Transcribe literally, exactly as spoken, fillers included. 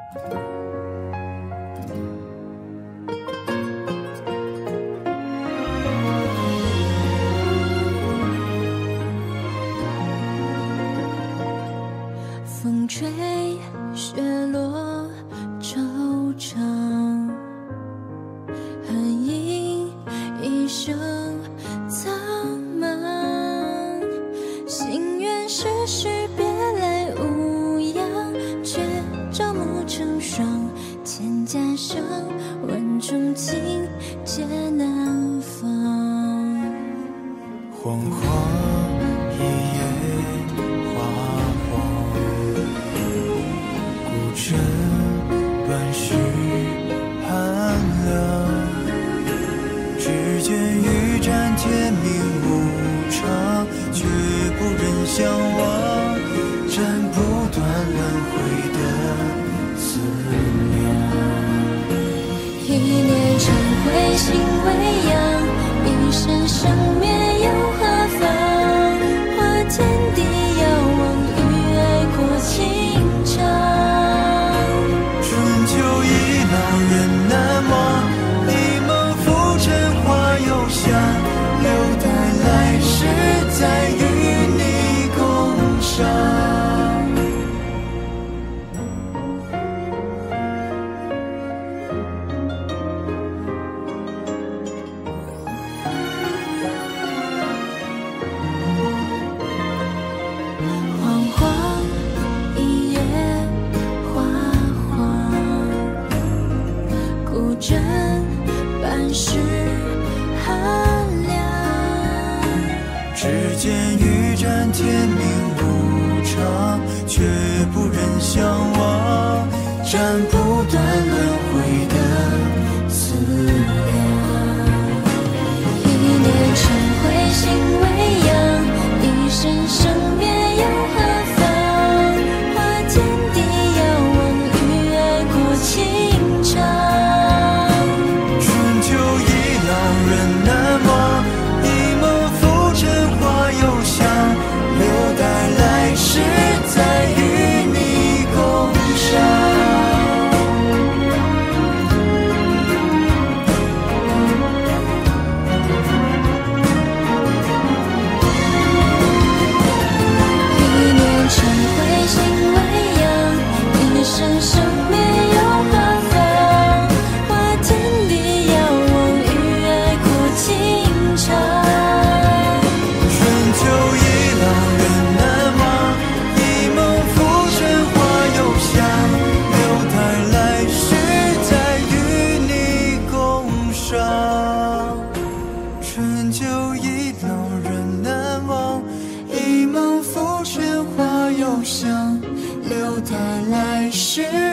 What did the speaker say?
风吹雪落惆怅，恨因一生苍茫。心愿世事别来无恙，却朝暮成霜。千家声，万种情，皆难放。 黄花一夜花黄，孤枕半世寒凉。只见玉盏天明无常，却不忍相忘，斩不断轮回的思量。 一念成灰心未央，一生生灭又何妨？花天地遥望，与爱过情长。 春秋已老人难忘，一梦浮沉花又香，留待来世再与你共赏。 惶惶一夜花黄，孤枕半世寒凉。 只见玉盏天明无常，却不忍相忘，斩不断轮回的思量。 一念成灰心未央，一生生灭又何妨？花天地遥望，与爱过情长。 春秋已老人难忘，一梦浮沉花又香，留待来世再与你共赏。 一念成灰心未央，一生生灭又何妨？花天地遥望，与爱过情长。 春秋已老人难忘，一梦浮沉花又香，留待来世再与你共赏。春秋已老人难忘，一梦浮沉花又香，留待来世